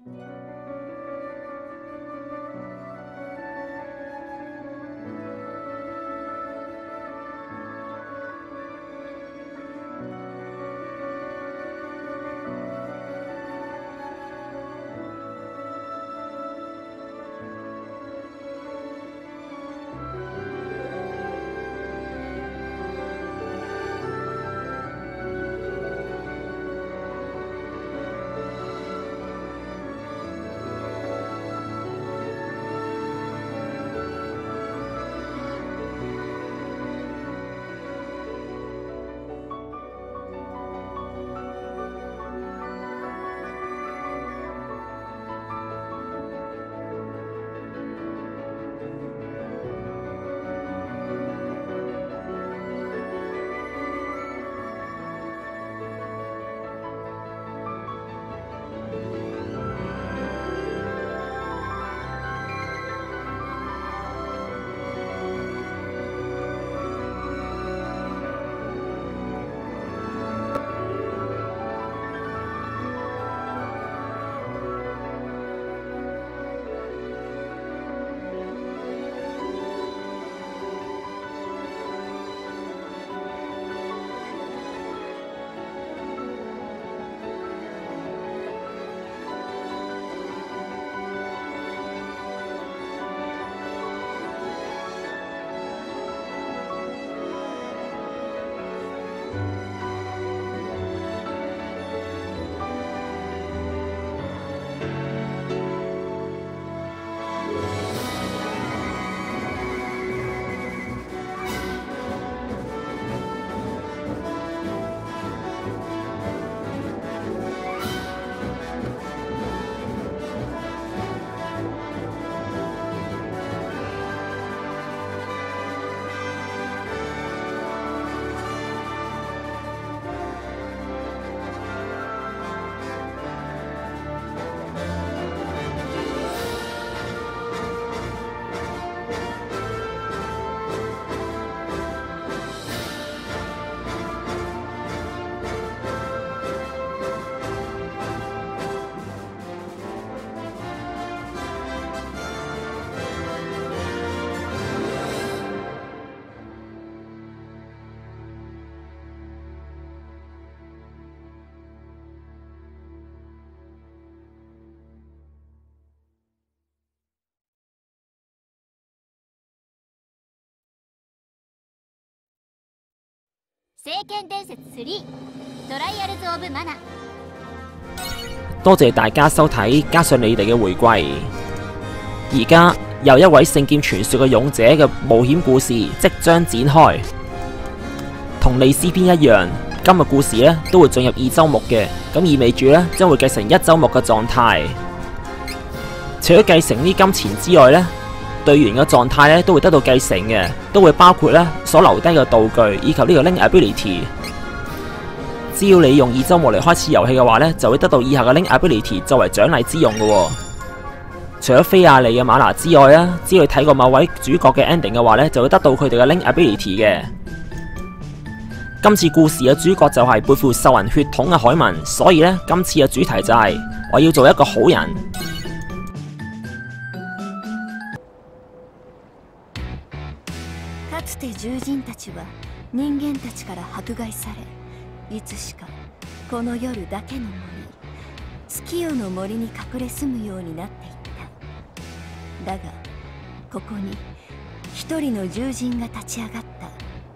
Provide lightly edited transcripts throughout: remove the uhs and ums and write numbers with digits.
聖剣伝説3トライアルズ・オブ・マナ。 多謝大家收睇，加上你哋嘅回歸。而家又一位聖劍傳說嘅勇者嘅冒險故事即將展開，同利斯篇一樣，今日故事咧都會進入2周目嘅，咁意味住咧將會繼承1周目嘅狀態。除咗繼承呢金錢之外咧，隊員嘅狀態咧都會得到繼承嘅，都會包括咧所留低嘅道具以及呢個 Link Ability。只要你用2周目嚟開始遊戲嘅話咧，就會得到以下嘅 Link Ability 作為獎勵之用嘅。除咗菲亞利嘅瑪拿之外啦，只要你睇過某位主角嘅 ending 嘅話咧，就會得到佢哋嘅 Link Ability 嘅。今次故事嘅主角就係背負獸人血統嘅海文，所以咧今次嘅主題就係我要做一個好人。 かつて獣人たちは人間たちから迫害され、いつしかこの夜だけの森、月夜の森に隠れ住むようになっていった。だがここに一人の獣人が立ち上がった。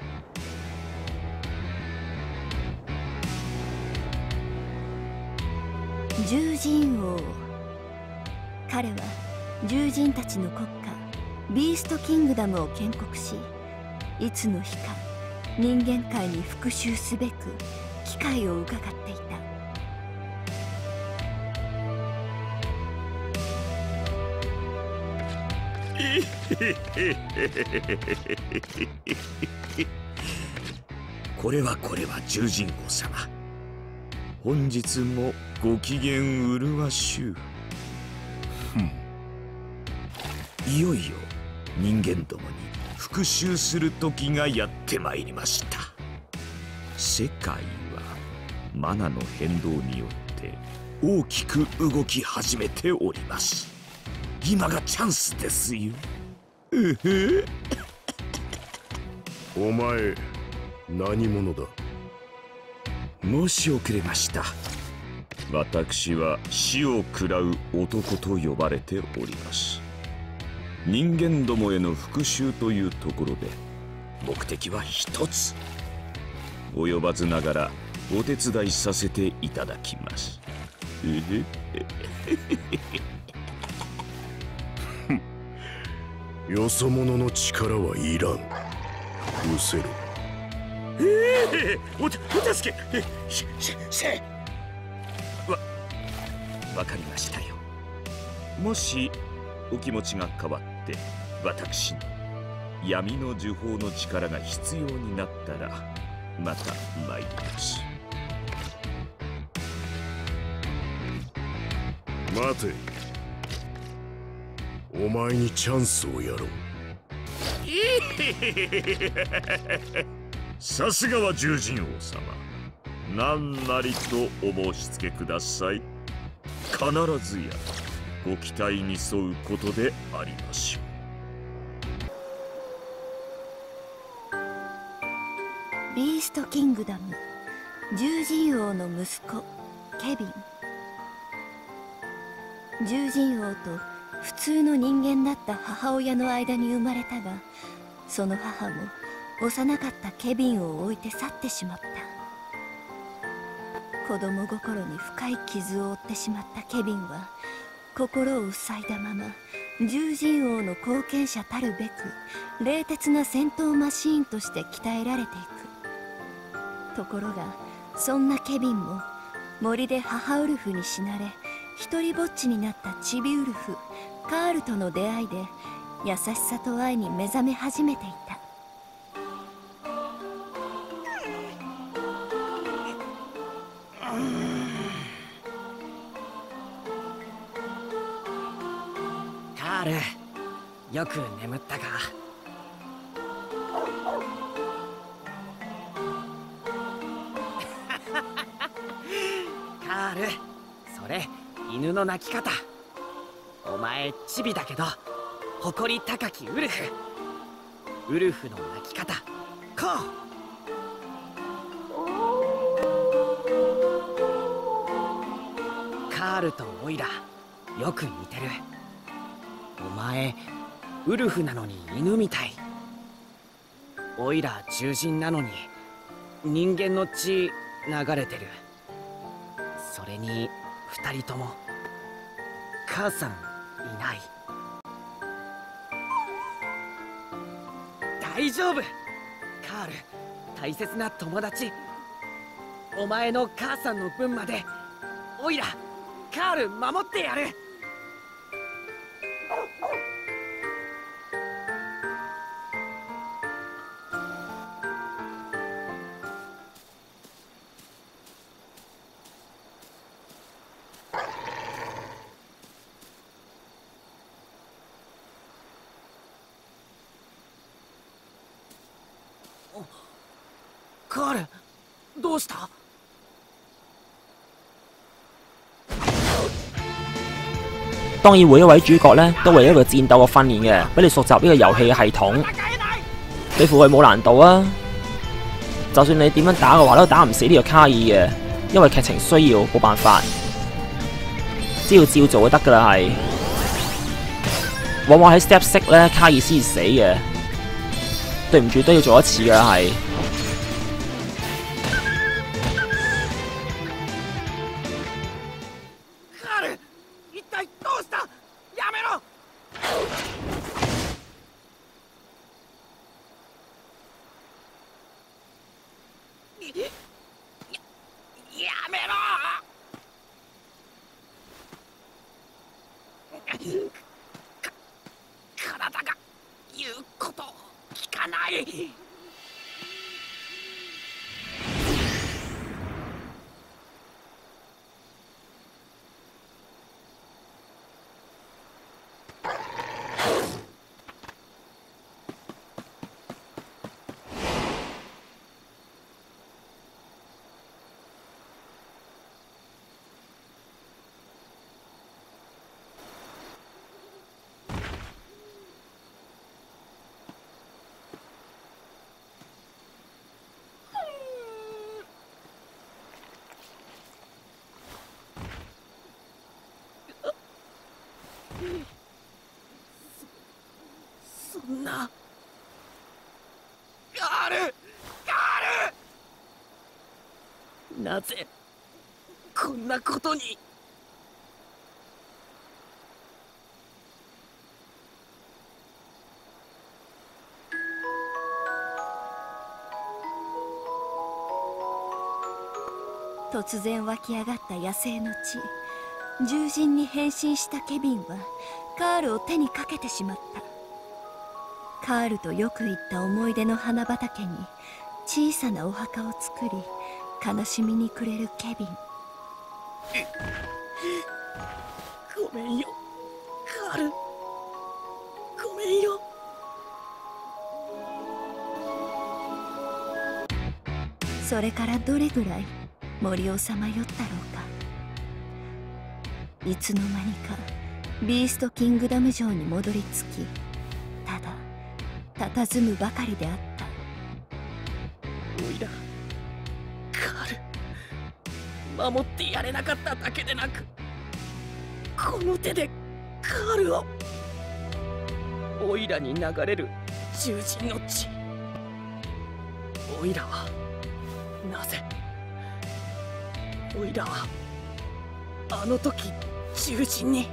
獣人王。彼は獣人たちの国家ビーストキングダムを建国し、いつの日か人間界に復讐すべく機会を伺っていた。 これは獣人王様、本日もご機嫌麗しゅう。いよいよ人間どもに復讐する時がやってまいりました。世界はマナの変動によって大きく動き始めております。今がチャンスですよ。 お前何者だ？ 申し遅れました。私は死を食らう男と呼ばれております。人間どもへの復讐というところで目的は一つ。及ばずながらお手伝いさせていただきます。 よそ者の力はいらん。失せろ。 お助けわかりましたよ。もしお気持ちが変わって私に闇の呪法の力が必要になったらまた参ります。 待て。お前にチャンスをやろう。 さすがは獣人王様。何なりとお申し付けください。必ずやご期待に沿うことでありましょう。ビーストキングダム獣人王の息子ケビン。獣人王と普通の人間だった母親の間に生まれたが、その母も幼かったケビンを置いて去ってしまった。子供心に深い傷を負ってしまったケビンは心を塞いだまま獣人王の後見者たるべく冷徹な戦闘マシーンとして鍛えられていく。ところがそんなケビンも森で母ウルフに死なれ一人ぼっちになったチビウルフカールとの出会いで優しさと愛に目覚め始めていた。 カール、よく眠ったか？カール、それ犬の鳴き方。お前チビだけど誇り高きウルフ。ウルフの鳴き方こう。カールとオイラよく似てる。お前ウルフなのに犬みたい。オイラ獣人なのに人間の血流れてる。それに二人とも母さんいない。大丈夫カール、大切な友達。お前の母さんの分までオイラカール守ってやる。カール、どうした？ 當然每一位主角咧都為一個戰鬥嘅訓練嘅，俾你熟習呢個遊戲嘅系統。對付佢冇難度啊！就算你點樣打嘅話，都打唔死呢個卡爾嘅，因為劇情需要，冇辦法，只要照做就得㗎啦係。往往喺 Step 6咧，卡爾先至死嘅。對唔住，都要做一次㗎啦係。 体が言うこと聞かない。 なぜこんなことに。 突然湧き上がった野生の血。獣人に変身したケビンはカールを手にかけてしまった。カールとよく行った思い出の花畑に小さなお墓を作り、悲しみに暮れるケビン。 ごめんよカール、ごめんよ。 それからどれぐらい森をさまよったろうか。いつの間にかビーストキングダム城に戻り着き、ただ佇むばかりであった。 おいらカール、守ってやれなかっただけでなく、この手でカールを。おいらに流れる獣人の血。おいらはなぜ、おいらはあの時獣人に。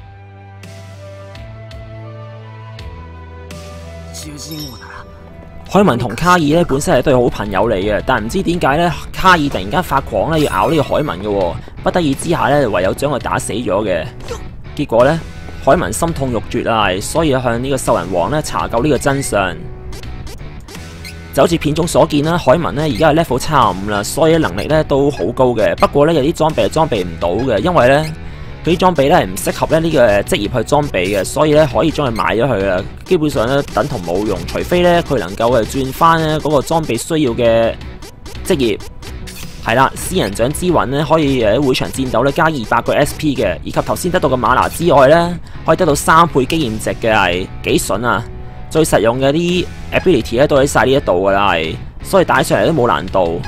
獣人王なら海文同卡爾咧本身係一對好朋友嚟嘅，但唔知點解咧卡爾突然間發狂咧要咬呢個海文嘅喎，不得已之下咧唯有將佢打死咗嘅。結果咧海文心痛欲絕啊，所以向呢個獸人王咧查究呢個真相。就好似片中所見啦，海文咧而家係 level 75啦，所以能力咧都好高嘅。不過咧有啲裝備係裝備唔到嘅，因為咧佢啲裝備咧係唔適合咧呢個職業去裝備嘅，所以咧可以將佢賣咗佢啦。基本上咧等同冇用，除非咧佢能夠轉翻咧嗰個裝備需要嘅職業。係啦，仙人掌之魂咧可以喺會場戰鬥咧加200個 SP 嘅，以及頭先得到嘅瑪拿之外咧可以得到3倍經驗值嘅，係幾筍啊！最實用嘅啲 ability 咧都喺晒呢一度噶啦，係所以打上嚟都冇難度。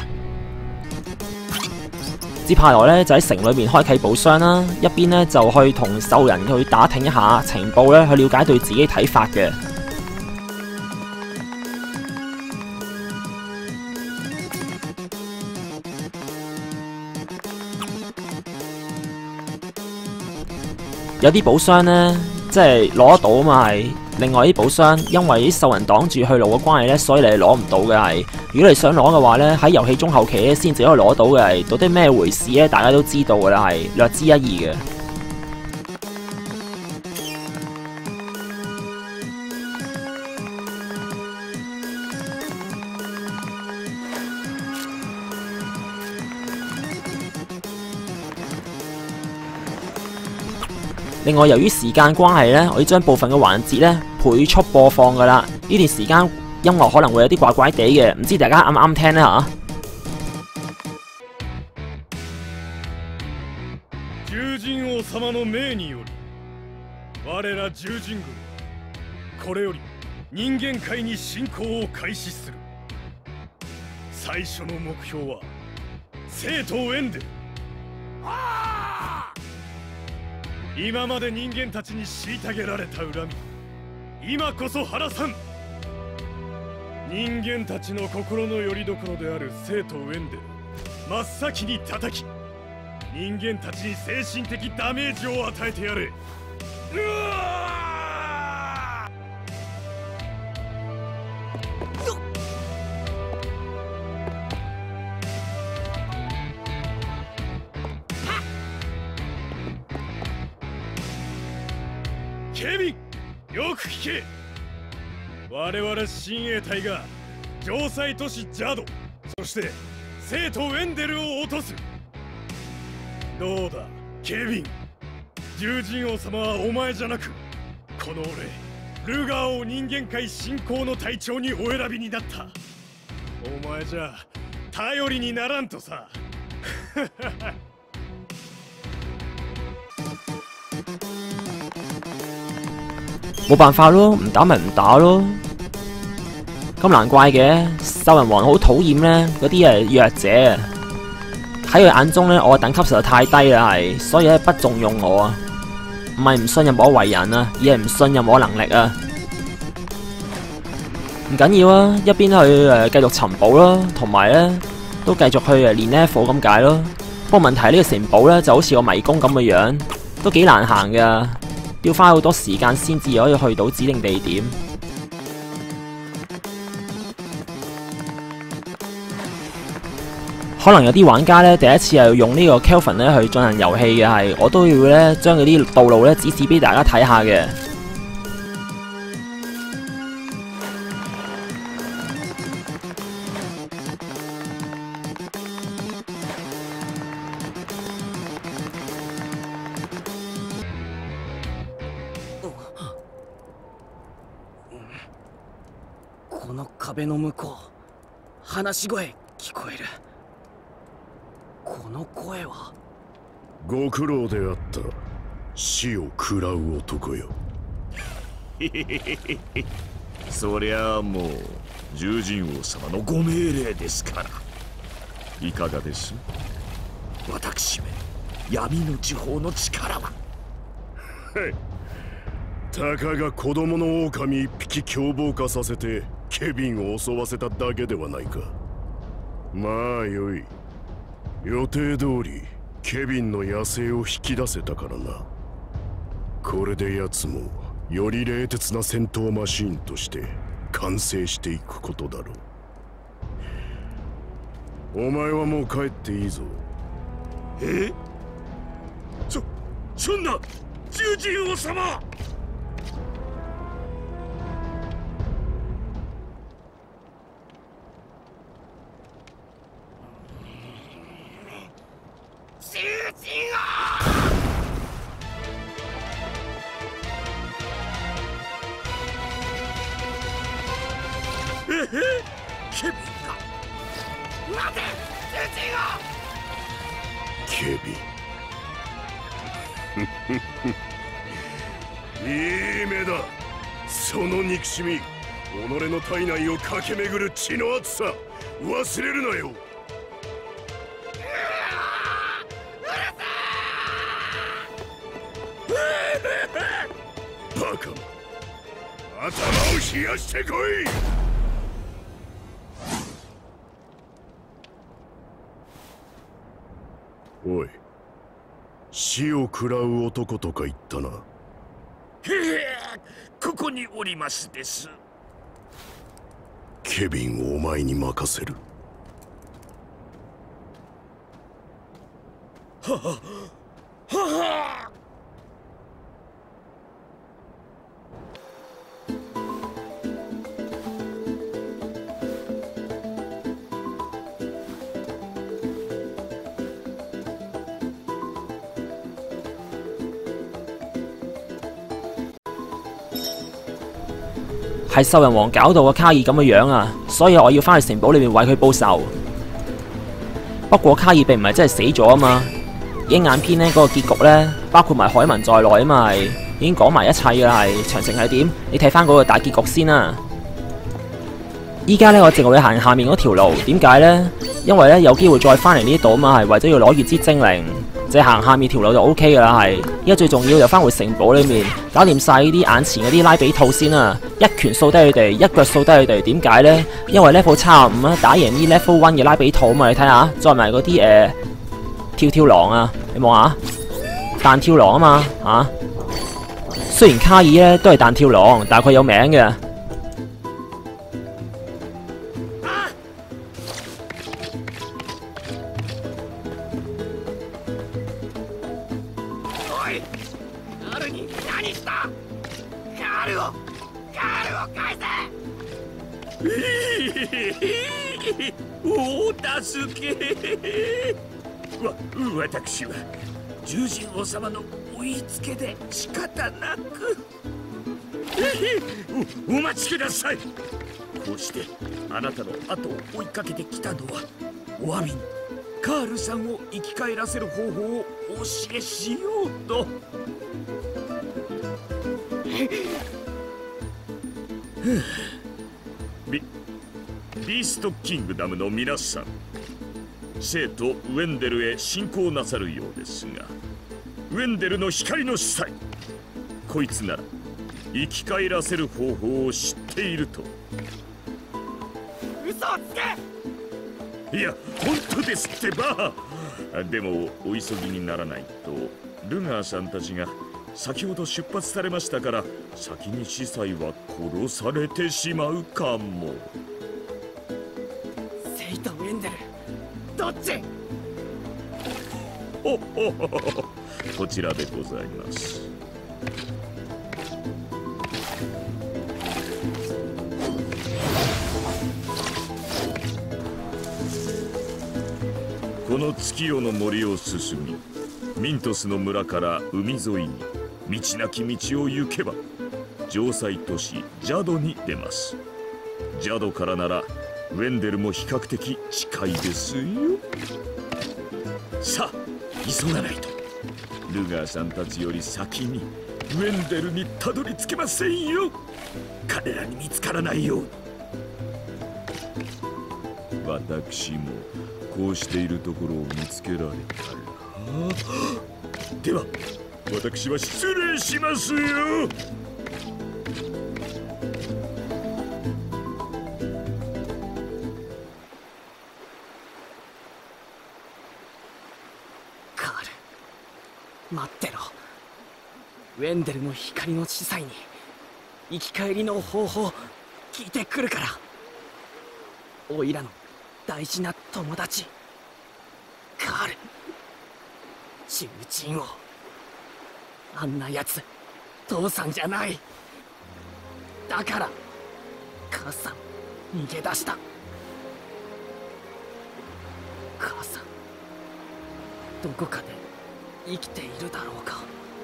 接下來咧就喺城裏面開啟寶箱啦，一邊咧就去同獸人去打聽一下情報咧，去了解對自己睇法嘅。有啲寶箱咧，即係攞得到啊嘛，係。另外啲寶箱，因為啲獸人擋住去路嘅關係咧，所以你係攞唔到嘅係。如果你想攞嘅話咧，喺遊戲中後期咧先至可以攞到嘅係。到底咩回事咧？大家都知道嘅啦，係略知一二嘅。另外，由於時間關係咧，我要將部分嘅環節咧倍速播放噶啦。呢段時間音樂可能會有啲怪怪地嘅，唔知大家啱唔啱聽呢？嚇？ 獣人王様の命により、我ら獣人軍、これより人間界に侵攻を開始する。最初の目標は生とエンデル。今まで人間たちに虐げられた恨み、今こそ晴らさん。人間たちの心の拠り所である生とエンデル真っ先に叩き、人間たちに精神的ダメージを与えてやれ。ケビン、よく聞け。我々親衛隊が城塞都市ジャド、そして生とエンデルを落とす。どうだケビン、獣人王様はお前じゃなく、この俺ルガーを人間界侵攻の隊長にお選びになった。お前じゃ頼りにならんとさ。 冇辦法咯，唔打咪唔打咯。咁難怪嘅，獸人王好討厭咧嗰啲弱者。喺佢眼中咧，我嘅等級實在太低啦，係，所以咧不重用我啊。唔係唔信任我為人啊，而係唔信任我能力啊。 唔緊要啊，一邊去繼續尋寶啦，同埋咧都繼續去練 level 咁解咯。不過問題呢個城堡咧就好似個迷宮咁嘅樣，都幾難行噶，要花好多時間先至可以去到指定地點。可能有啲玩家咧第一次係用呢個 Kelvin 咧去進行遊戲嘅，係我都要咧將嗰啲道路咧指示俾大家睇下嘅。 この壁の向こう、話し声聞こえる。この声は。 ご苦労であった。死を食らう男よ。 そりゃあもう獣人王様のご命令ですから。いかがです？私め闇の地方の力は。 たかが子供の狼一匹凶暴化させてケビンを襲わせただけではないか。まあよい。予定通りケビンの野生を引き出せたからな。これで奴もより冷徹な戦闘マシーンとして完成していくことだろう。お前はもう帰っていいぞ。 そんな獣人王様。ケビンが待て、 ケビンいい目だ。その憎しみ、己の体内を駆け巡る血の熱さ忘れるなよ。バカ、頭を冷やしてこい。おい、死を食らう男とか言ったな。 ここにおりますです。 ケビンをお前に任せる。 係獸人王搞到個卡爾咁嘅樣啊，所以我要翻去城堡裏面為佢報仇。不過卡爾並唔係真係死咗啊嘛，影眼篇呢嗰個結局呢，包括埋海文在內啊嘛，係已經講埋一切㗎啦，係詳情係點？你睇翻嗰個大結局先啦。依家呢，我淨係會行下面嗰條路，點解呢？因為呢，有機會再翻嚟呢度啊嘛，係為咗要攞月之精靈。就行下面條路就 O K 噶啦，係依家最重要就翻回城堡裏面，搞掂晒呢啲眼前嗰啲拉比兔先啊！一拳掃低佢哋，一腳掃低佢哋。點解呢？因為 level 75啊，打贏呢 level 1嘅拉比兔啊嘛！你睇下，再埋嗰啲跳狼啊，你望下彈跳狼啊嘛嚇。雖然卡爾咧都係彈跳狼，但係佢有名嘅。 お助け。私は獣人王様の追いつけで仕方なく。お待ちください。こうしてあなたの後を追いかけてきたのはお詫びにカールさんを生き返らせる方法をお教えしようと。ビーストキングダムの皆さん、生徒ウェンデルへ進行なさるようですが、ウェンデルの光の司祭、こいつなら生き返らせる方法を知っていると。 嘘をつけ。 いや本当ですってば。でもお急ぎにならないとルガーさんたちが先ほど出発されましたから、先に司祭は殺されてしまうかも。 セイとウェンデル、どっち？ おこちらでございます。この月夜の森を進み、ミントスの村から海沿いに道なき道を行けば城塞都市ジャドに出ます。ジャドからならウェンデルも比較的近いですよ。さあ急がないとルガーさんたちより先にウェンデルにたどり着けませんよ。彼らに見つからないように。私もこうしているところを見つけられたらでは私は失礼しますよ。 カール、待ってろ。ウェンデルの光の司祭に生き返りの方法聞いてくるから。オイラの大事な友達カール、囚人王、あんなやつ父さんじゃない。だから母さん逃げ出した。母さんどこかで生きているだろうか。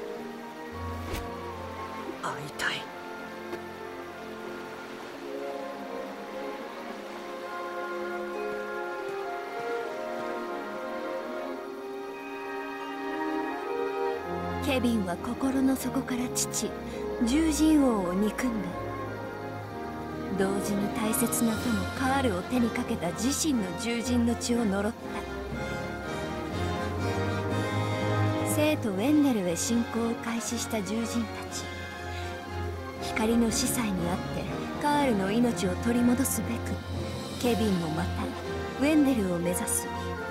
会いたい。 ケビンは心の底から父獣人王を憎んだ。同時に大切な友カールを手にかけた自身の獣人の血を呪った。生とウェンデルへ侵攻を開始した獣人たち。光の司祭にあってカールの命を取り戻すべくケビンもまたウェンデルを目指す。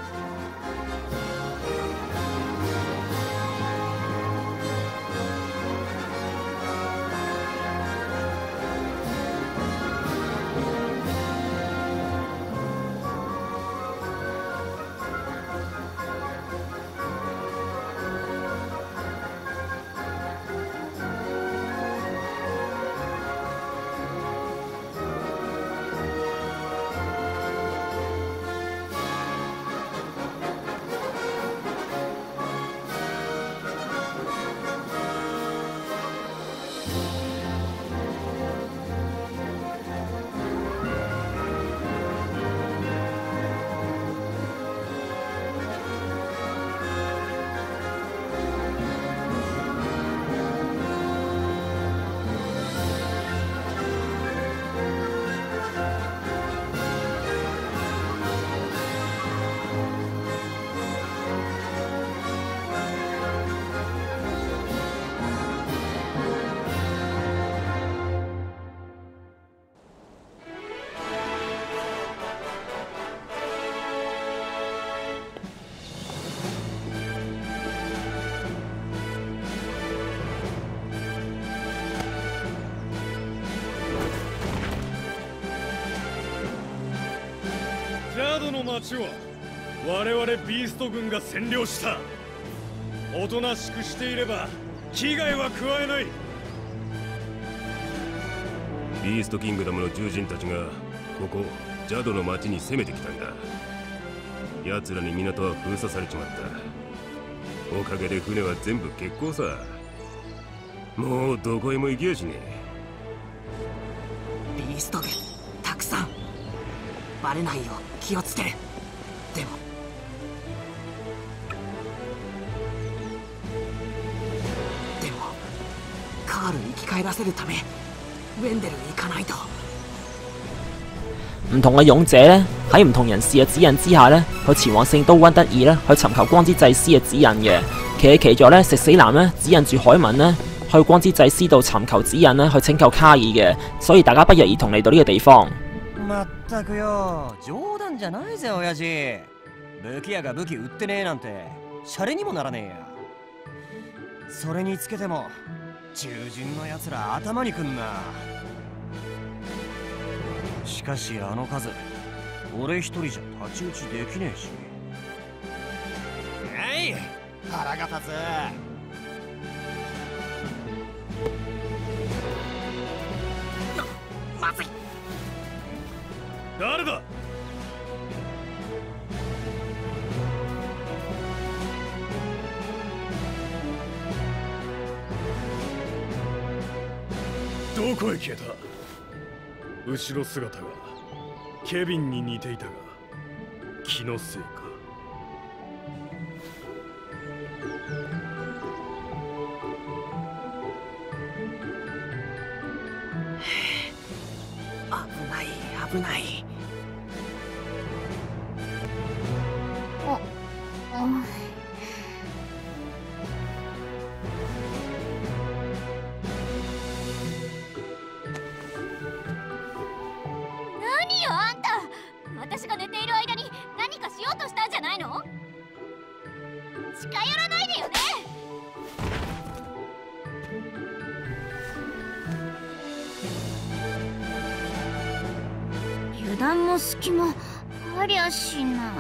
ジャードの町は我々ビースト軍が占領した。おとなしくしていれば危害は加えない。 ビーストキングダムの獣人たちがここジャドの町に攻めてきたんだ。奴らに港は封鎖されちまった。おかげで船は全部欠航さ。もうどこへも行きやしねビースト軍たくさん。バレないよう気をつける。でもカール生き返らせるためウェンデル行かないと。 唔同嘅勇者咧，喺唔同人士嘅指引之下咧，去前往聖都溫德爾咧，去尋求光之祭司嘅指引嘅。其咗咧，食死男咧指引住海文咧去光之祭司度尋求指引咧，去拯救卡爾嘅。所以大家不約而同嚟到呢個地方。 まっったくよ、冗談じゃないぜ親父。武器屋が武器売ってねえなんてシャレにもならねえや。それにつけても従順のやつら頭にくんな。しかしあの数、俺一人じゃ太刀打ちできねえし。えい、腹が立つ。 まずい。 誰だ？どこへ消えた？後ろ姿がケビンに似ていたが気のせいか。 危ない危ない。 何よあんた、私が寝ている間に何かしようとしたんじゃないの？近寄らないでよね。油断も隙もありゃしな。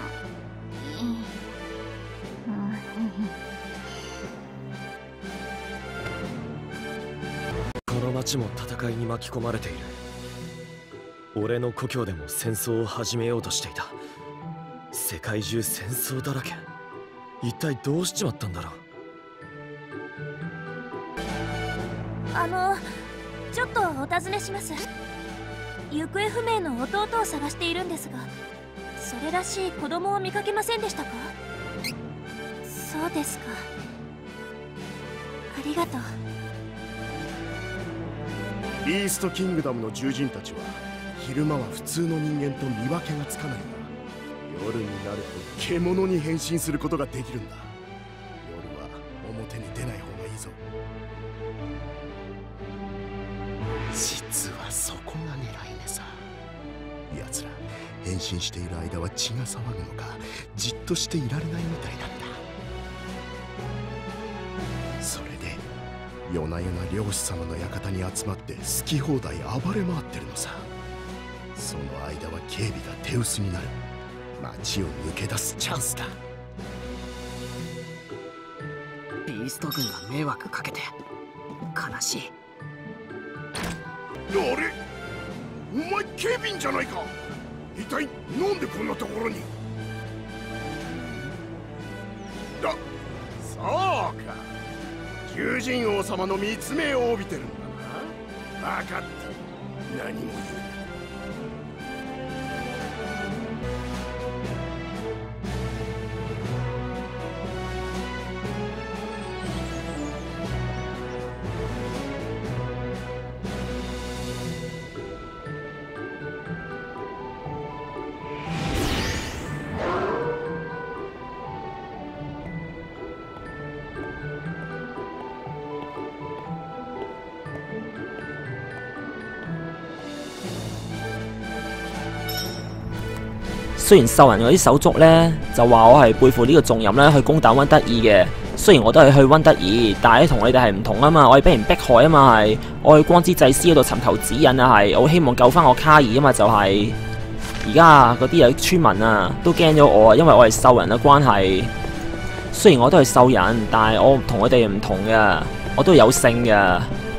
この町も戦いに巻き込まれている。俺の故郷でも戦争を始めようとしていた。世界中戦争だらけ。一体どうしちまったんだろう。 ちょっとお尋ねします。行方不明の弟を探しているんですが、それらしい子供を見かけませんでしたか？そうですか。ありがとう。 イーストキングダムの獣人たちは昼間は普通の人間と見分けがつかないが、夜になると獣に変身することができるんだ。夜は表に出ない方がいいぞ。実はそこが狙い目さ。奴ら変身している間は血が騒ぐのかじっとしていられないみたいなんだ。それで夜な夜な漁師様の館に集まって好き放題暴れ回ってるのさ。その間は警備が手薄になる。街を抜け出すチャンスだ。 ビースト軍が迷惑かけて悲しい。 あれ、お前警備員じゃないか。一体なんでこんなところに。そうか、獣人王様の密命を帯びてるんだな。分かった、何も言うな。 雖然獸人嗰啲手足呢，就話我係背負呢個重任咧去攻打溫德爾嘅，雖然我都係去溫德爾，但係同你哋係唔同啊嘛，我係俾人迫害啊嘛，係我去光之祭司嗰度尋求指引啊，係我好希望救翻我卡爾啊嘛，就係而家嗰啲有村民啊都驚咗我啊，因為我係獸人嘅關係。雖然我都係獸人，但係我同佢哋唔同嘅，我都有性嘅。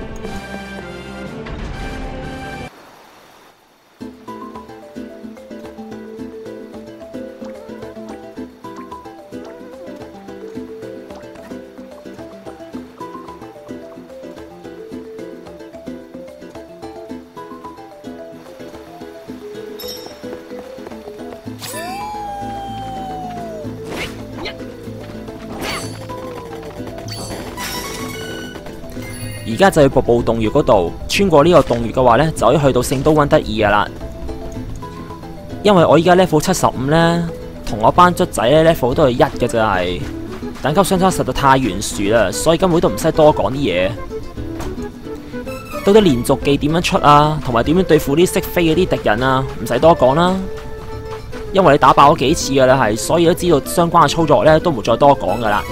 而家就要瀑布洞穴嗰度，穿過呢個洞穴嘅話呢，就可以去到聖都溫德爾噶啦。因為我依家 level 75呢，同我班卒仔呢 level 都係1嘅，就係等級相差實在太懸殊啦，所以根本都唔使多講啲嘢。 到底連續技點樣出啊，同埋點樣對付啲識飛嗰啲敵人啊，唔使多講啦。因為你打爆咗幾次㗎啦，係，所以都知道相關嘅操作呢都唔會再多講㗎啦。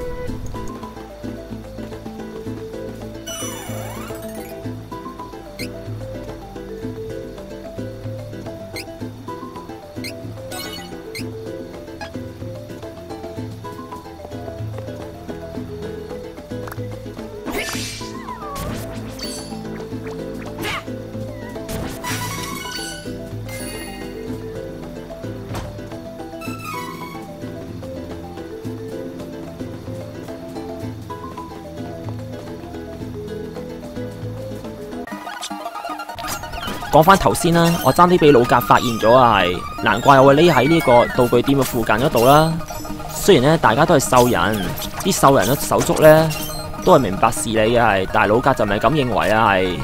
講翻頭先啦，我爭啲俾老格發現咗啊，係難怪我會匿喺呢個道具店嘅附近嗰度啦。雖然咧大家都係獸人，啲獸人嘅手足咧都係明白事理嘅係，但係老格就唔係咁認為啊係。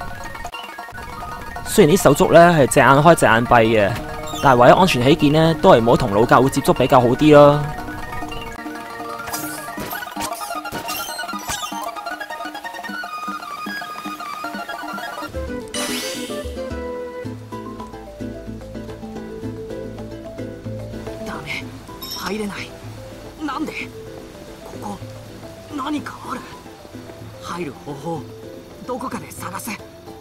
雖然啲手足咧係隻眼開隻眼閉嘅，但係為咗安全起見咧，都係唔好同老格會接觸比較好啲咯。 入れない。なんで？ここ何かある？入る方法どこかで探せ。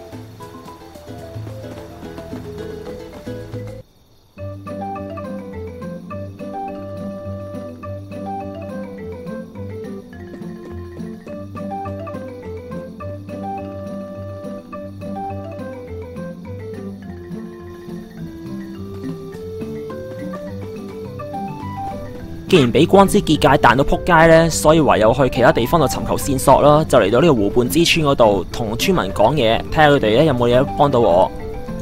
既然俾光之結界彈到撲街呢，所以唯有去其他地方度尋求線索啦。就嚟到呢個湖畔之村嗰度，同村民講嘢，睇下佢哋咧有冇嘢幫到我。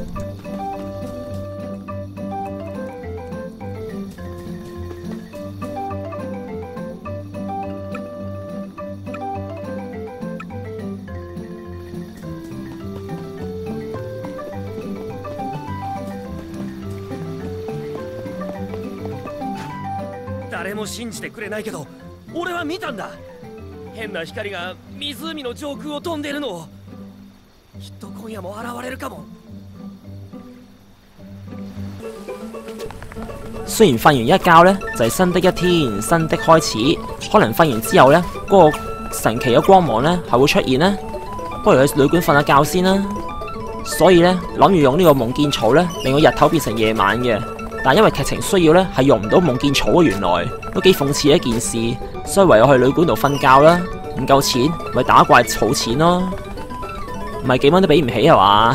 誰も信じてくれないけど、俺は見たんだ。変な光が湖の上空を飛んでるのを。きっと今夜も現れるかも。 雖然瞓完一覺呢，就係新的一天，新的開始。可能瞓完之後呢，嗰個神奇嘅光芒呢係會出現呢。不如去旅館瞓下覺先啦。所以呢，諗住用呢個夢見草呢，令個日頭變成夜晚嘅。但因為劇情需要呢，係用唔到夢見草啊，原來都幾諷刺一件事，所以唯有去旅館度瞓覺啦。唔夠錢咪打怪儲錢咯，唔係幾蚊都俾唔起係嘛？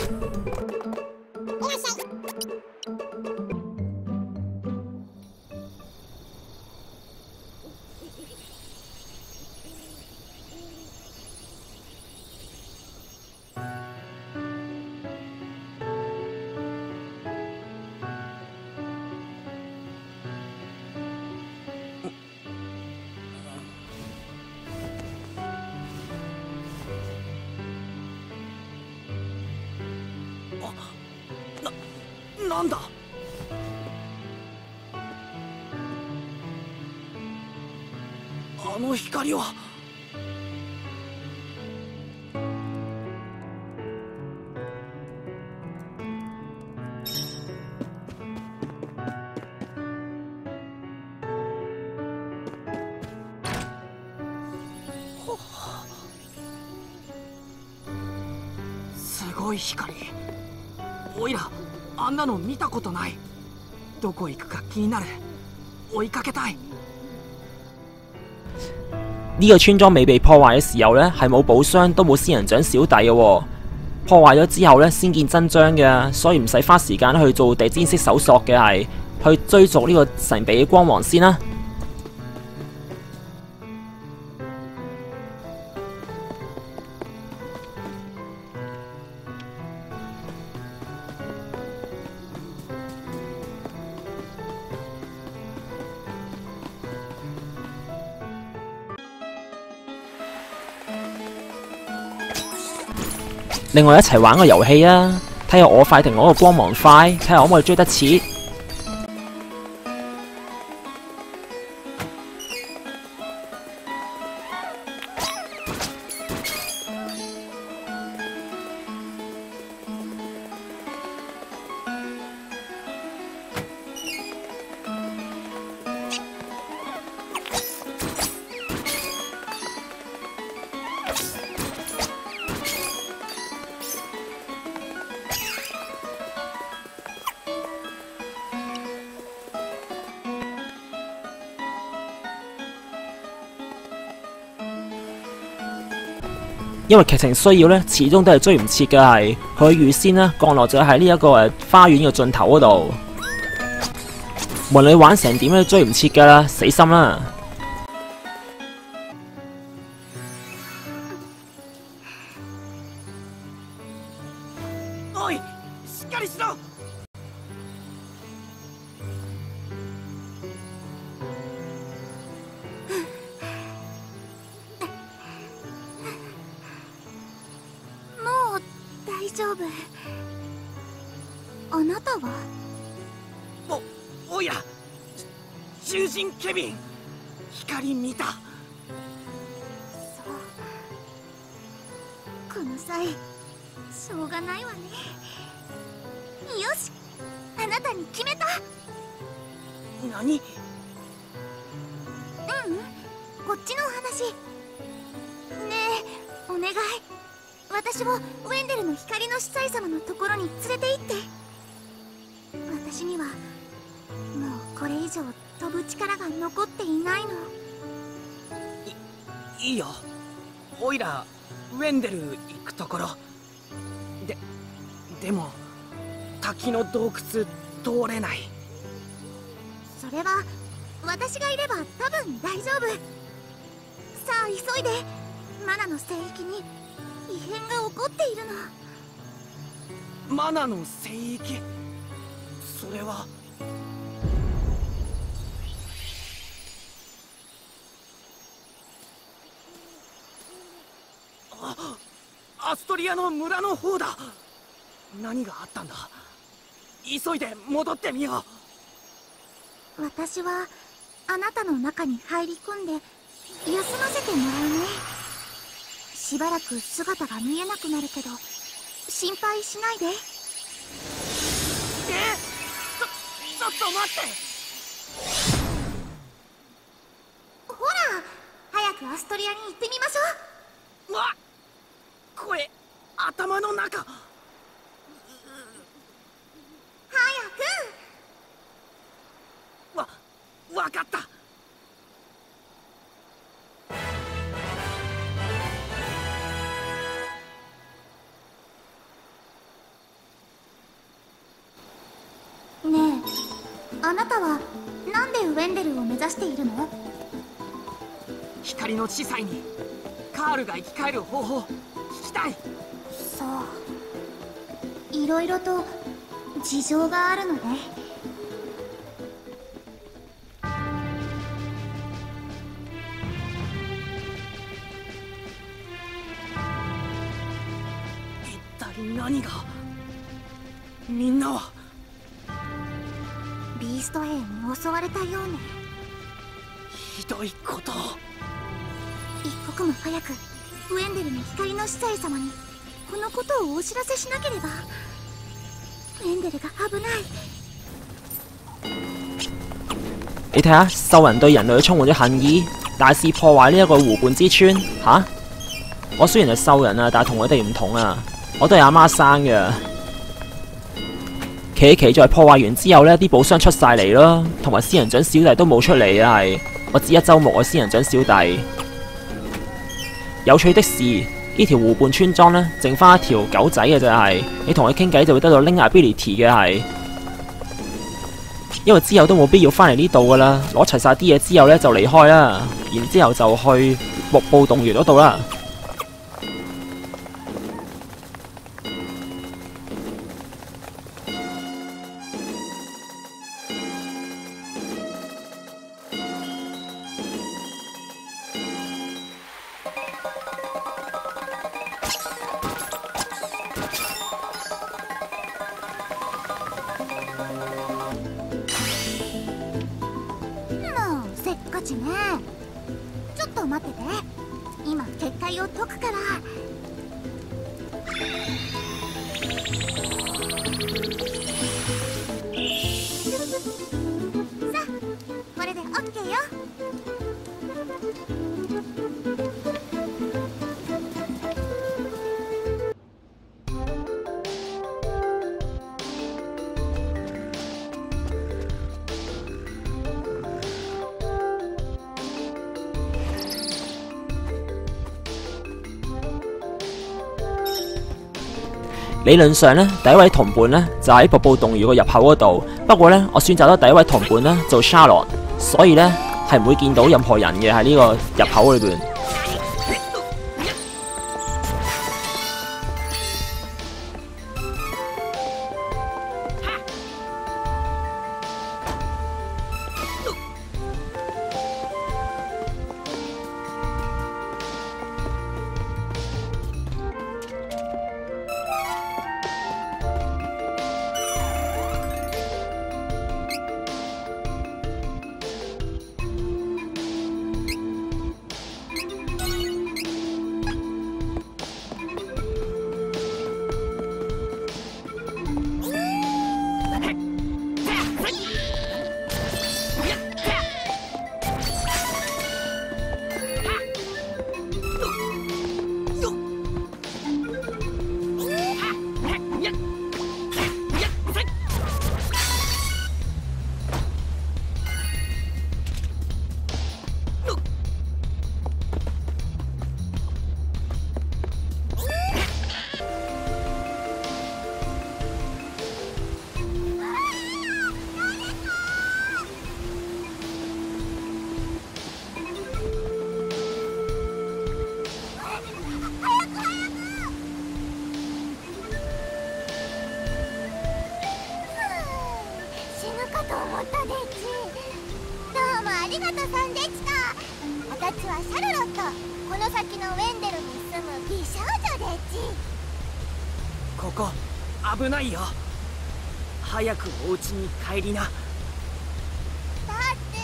なんだ？あの光は。すごい光。おいらあんなの見たことない。どこ行くか気になる。追いかけたい。 呢個村莊未被破壞嘅時候呢，係冇寶箱，都冇仙人掌小弟嘅喎。破壞咗之後呢，先見真章嘅，所以唔使花時間去做地氈式搜索嘅，係去追逐呢個神秘嘅光芒先啦。另外一齊玩個遊戲啊，睇下我快定我個光芒快，睇下可唔可以追得切。 因為劇情需要咧，始終都係追唔切嘅係，佢預先咧降落咗喺呢一個花園嘅盡頭嗰度。無論你玩成點都追唔切噶啦，死心啦！ おい、しっかりしろ！ もう大丈夫。あなたは？ おいら、囚人ケビン、光見た。 そう。この際、しょうがないわね。よし、あなたに決めた。 何？ こっちの話。ねえ、お願い。私をウェンデルの光の司祭様のところに連れて行って。私にはもうこれ以上飛ぶ力が残っていないの。 いいよ。おいらウェンデル行くところでも滝の洞窟通れない。 それは私がいれば多分大丈夫。さあ急いで。マナの聖域に異変が起こっているの。 マナの聖域？それはアストリアの村の方だ。何があったんだ？急いで戻ってみよう。私はあなたの中に入り込んで休ませてもらうね。しばらく姿が見えなくなるけど心配しないで。 ちょっと待って。 ほら、早くアストリアに行ってみましょう。 わっ、声頭の中。 早く。わかった。 ねえ、あなたはなんでウェンデルを目指しているの？ 光の司祭にカールが生き返る方法聞きたい。 そう、いろいろと事情があるのね。 一体何が？みんなはビースト兵に襲われたようね。 ひどいことを。 一刻も早くウェンデルの光の司祭様にこのことをお知らせしなければ。ウェンデルが危ない。 你睇下，獸人對人類充滿咗恨意，大肆破壞呢一個湖畔之村。吓，我雖然係獸人啊，但係同佢哋唔同啊，我都係阿媽生嘅。奇在破壞完之後呢啲寶箱出晒嚟咯，同埋仙人掌小弟都冇出嚟啊！係我只一周目啊，仙人掌小弟。有趣的是，呢條湖畔村莊呢，剩翻一條狗仔嘅就係，你同佢傾偈就會得到 link ability 嘅係。因為之後都冇必要翻嚟呢度噶啦，攞齊晒啲嘢之後呢，就離開啦，然之後就去瀑布洞穴嗰度啦。 せっかちね。ちょっと待ってて。今結界を解くから。さあ、これで OK よ。 理論上呢，第一位同伴呢就喺瀑布洞穴個入口嗰度。不過呢，我選擇咗第一位同伴呢做 Charlotte， 所以呢係唔會見到任何人嘅喺呢個入口裏邊。 ここ危ないよ。早くお家に帰りな。 だって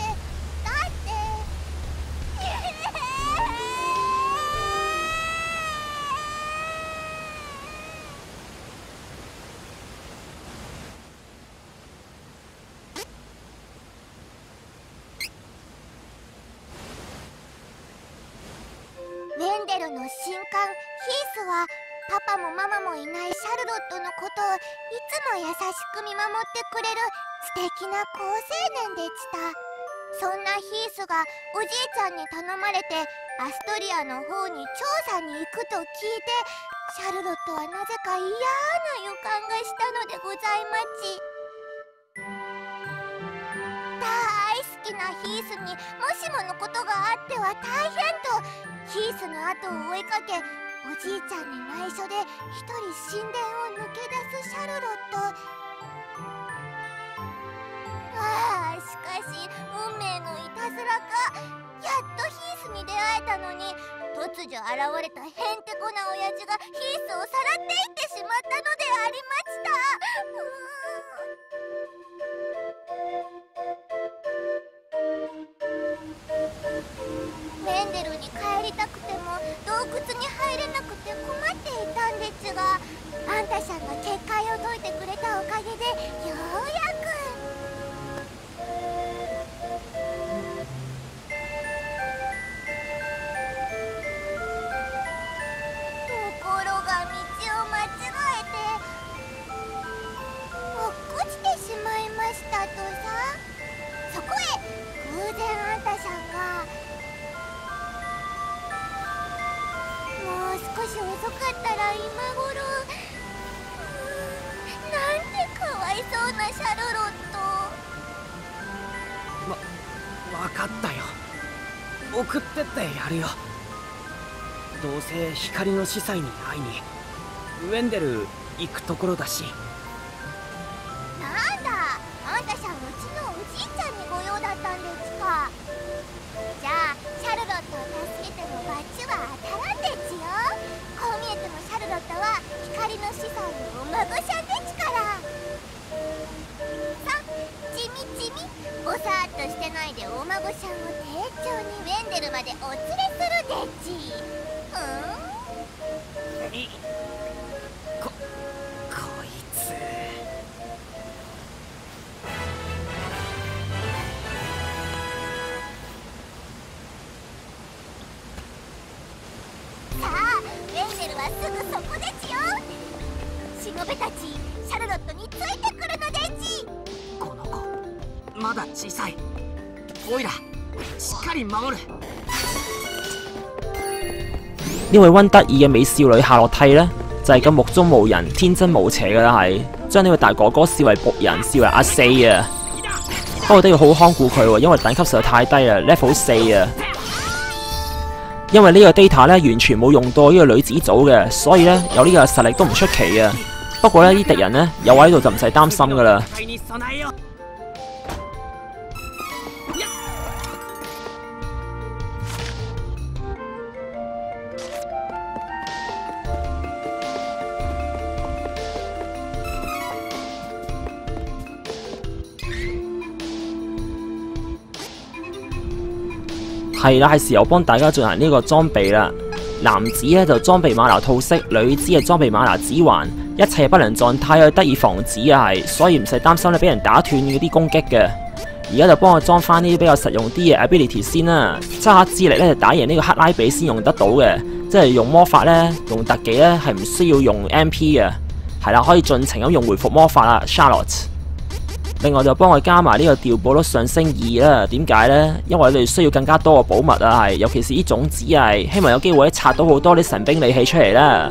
ウェンデルの新刊ヒースはパパもママもいないシャルロットのことをいつも優しく見守ってくれる素敵な好青年でした。そんなヒースがおじいちゃんに頼まれてアストリアの方に調査に行くと聞いて、シャルロットはなぜか嫌な予感がしたのでございまち。大好きなヒースにもしものことがあっては大変と、ヒースの後を追いかけ、おじいちゃんに内緒で一人神殿を抜け出すシャルロット。ああ、しかし運命のいたずらか、やっとヒースに出会えたのに、突如現れたへんてこな親父がヒースをさらっていってしまったのでありました。ウェンデルに帰りたくても洞窟に入れなくて困っていたんですが、アンタさんが結界を解いてくれたおかげでようやく。ところが道を間違えて落っこちてしまいましたとさ。そこへ偶然アンタさんが、もう少し遅かったら今頃、なんてかわいそうなシャルロット。 わかったよ。送ってってやるよ。どうせ光の司祭に会いにウェンデル行くところだし。 なんだ、あんたさんうちのおじいちゃんにご用だったんですか。じゃあシャルロットを助けてもバチは当たらんですよ。こう見えてもシャルロットは光の司祭のお孫さんですから。さ、ちみちみぼさーっとしてないでお孫さんを丁重にウェンデルまでお連れするでち。 こいつ。 さあ、ウェンデルはすぐそこでちよ。しもべたち、シャルロットについてくるのでち。 この子まだ小さい。オイラしっかり守る。 呢位温德爾嘅美少女夏洛蒂呢， 就係咁目中無人、天真無邪噶啦，係將呢個大哥哥視為僕人，視為阿四啊。不過都要好好看顧佢喎，因為等級實在太低啦 ，level 4啊。因為呢個 data 咧完全冇用到呢個女子組嘅，所以咧有呢個實力都唔出奇啊。不過咧啲敵人咧有我喺度就唔使擔心噶啦。係啦，係時候幫大家進行呢個裝備啦。男子咧就裝備瑪拿套式，女子係裝備瑪拿指環，一切不良狀態可以得以防止啊，係，所以唔使擔心咧俾人打斷嗰啲攻擊嘅。而家就幫我裝翻呢啲比較實用啲嘅 ability 先啦。揸下智力咧就打贏呢個克拉比先用得到嘅，即係用魔法咧，用特技咧係唔需要用 MP 嘅，係啦，可以盡情咁用回復魔法啦 ，Charlotte。另外就幫我加埋呢個調補率上升2啦，點解呢？因為我哋需要更加多嘅寶物啊，係，尤其是啲種子係，希望有機會拆到好多啲神兵利器出嚟啦。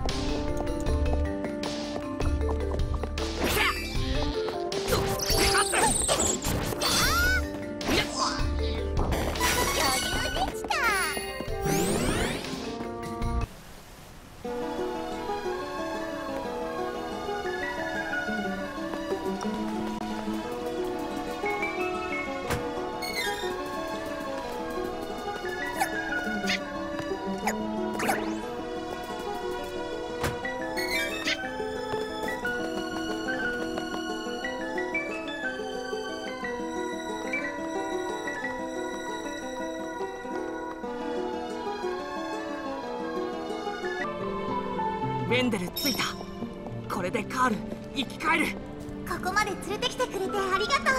ウェンデル着いた。これでカール生き返る。 ここまで連れてきてくれてありがとう。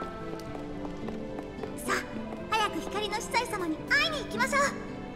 さあ早く光の司祭様に会いに行きましょ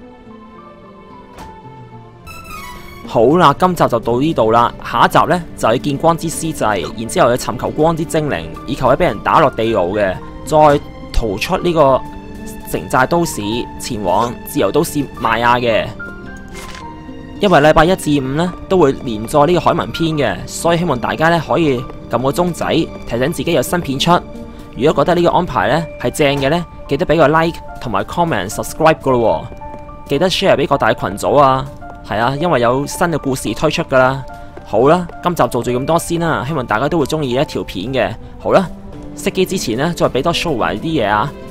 う。 好啦，今集就到呢度啦。下一集呢，就係見光之司祭，然之後去尋求光之精靈，以求喺俾人打落地牢嘅，再逃出呢個城寨都市，前往自由都市邁亞嘅。因為禮拜1至5呢都會連載呢個海文篇嘅，所以希望大家呢可以撳個鐘仔提醒自己有新片出。如果覺得呢個安排呢係正嘅呢，記得俾個 like 同埋 comment、subscribe 噶咯喎，記得 share 俾各大群組啊。係啊，因為有新嘅故事推出噶啦。好啦，今集做住咁多先啦，希望大家都會中意一條片嘅。好啦，熄機之前呢，再俾多 show 埋啲嘢啊。